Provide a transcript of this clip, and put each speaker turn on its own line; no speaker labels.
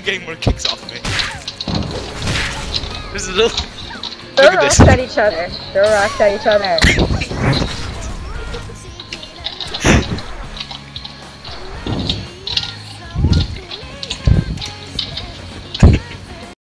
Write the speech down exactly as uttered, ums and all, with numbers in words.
getting more kicks off of me. This is a little.
Throw rocks at each other. Throw rocks at each other.